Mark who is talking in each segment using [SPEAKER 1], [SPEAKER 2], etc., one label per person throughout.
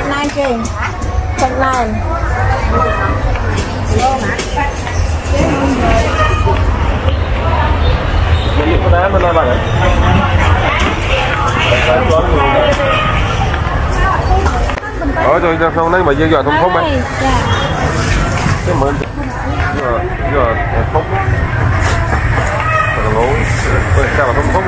[SPEAKER 1] 39 chị. 39.
[SPEAKER 2] Mình có đá bên đây bạn ạ. Rồi xong đấy mà dư giờ thông phúc ấy. Cái mình giờ phúc. Rồi ngủ. Rồi sao mà thông phúc.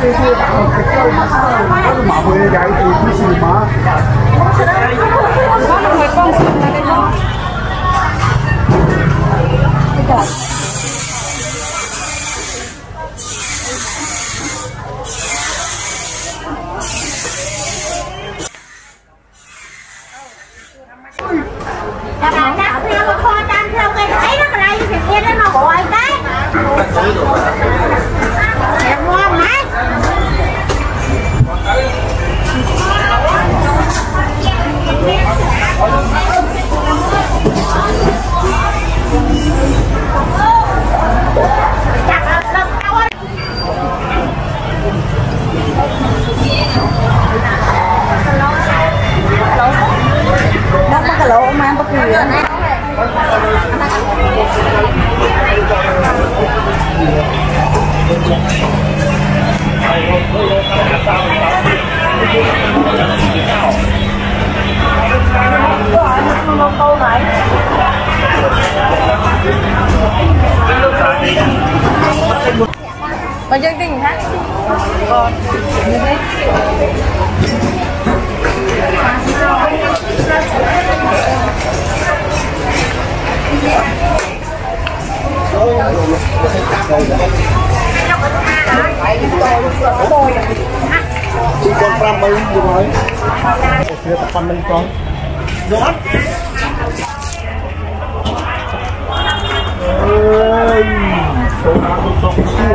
[SPEAKER 1] Các bạn đặt theo một kho tam theo cây ấy đó là thì kia nó gọi cái đẹp ngon đấy. Nó có cái lỗ mà có gì vậy? Câu này. Còn chương trình khác. Còn như thế.
[SPEAKER 3] Chị con pram mấy gì nói phía tập văn lên con rót ơi số nào cũng không chịu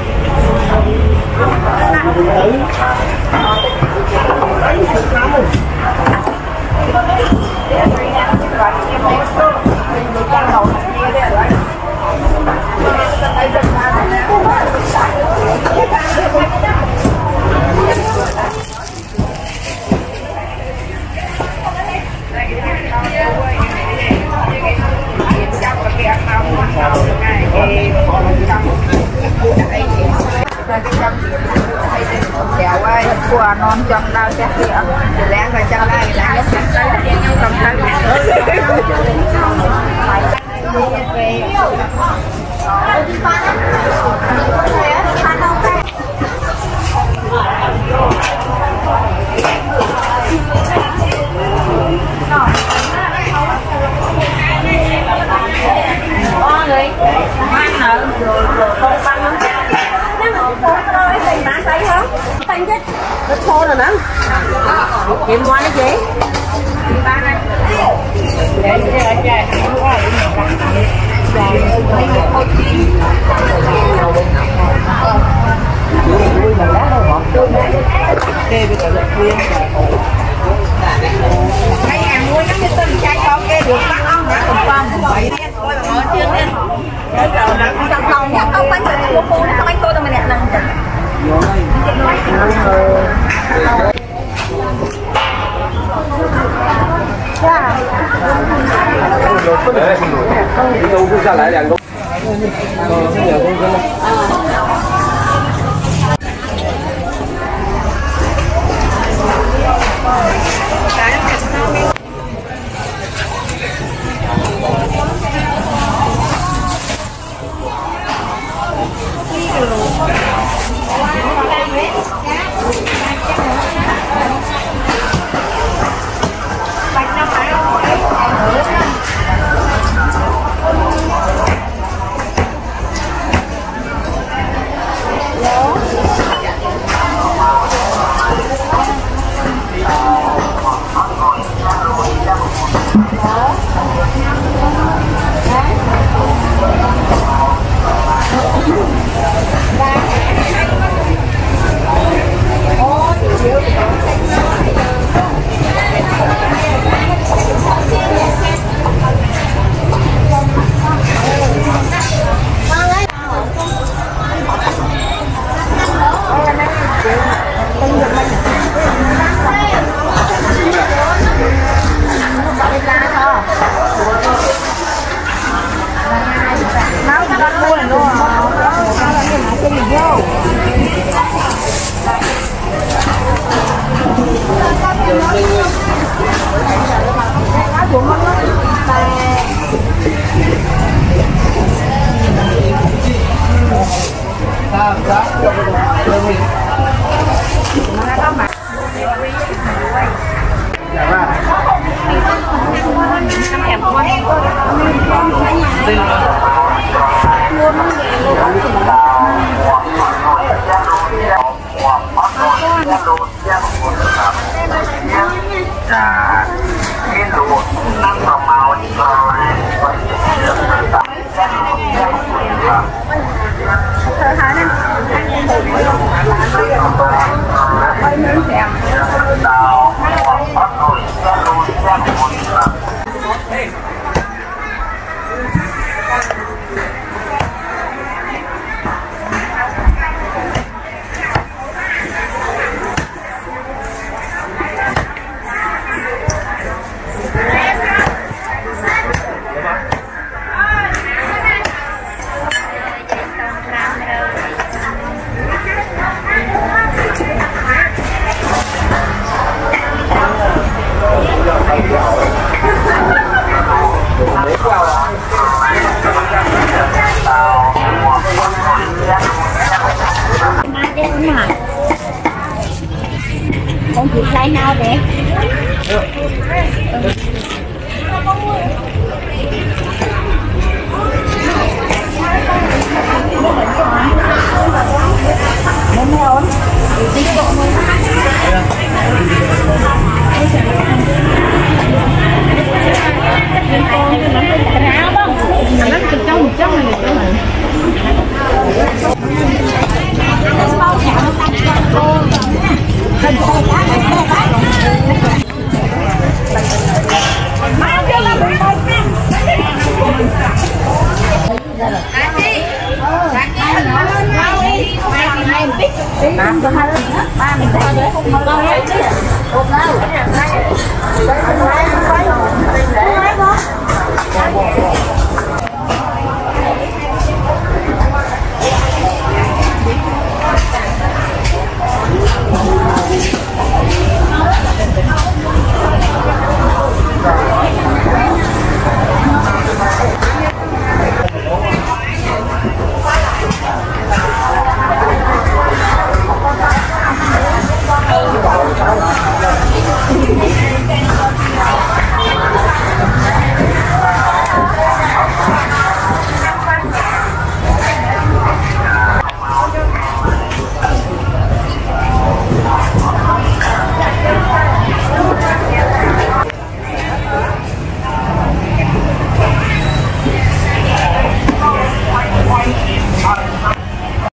[SPEAKER 4] chào ơi, qua non trong đâu chắc gì ạ? Lẽ rồi trong đây là giống trong đây, trong đây.
[SPEAKER 1] Tanh chứ, nó thô rồi nè. Kiếm qua đi chị.
[SPEAKER 4] Mấy em mua những cái tinh chai con kia được bắt không hả? Còn con vậy đi, coi là mở chuyên đi. Trong lòng nhắc không bánh rồi mua phu không anh tôi tao mình nè nè.
[SPEAKER 2] Đi đâu cũng ra lại đàn đâu.
[SPEAKER 1] Hello. Con chị lấy nào để
[SPEAKER 3] Hãy subscribe cho kênh Ghiền Mì Gõ để không bỏ lỡ những video hấp dẫn.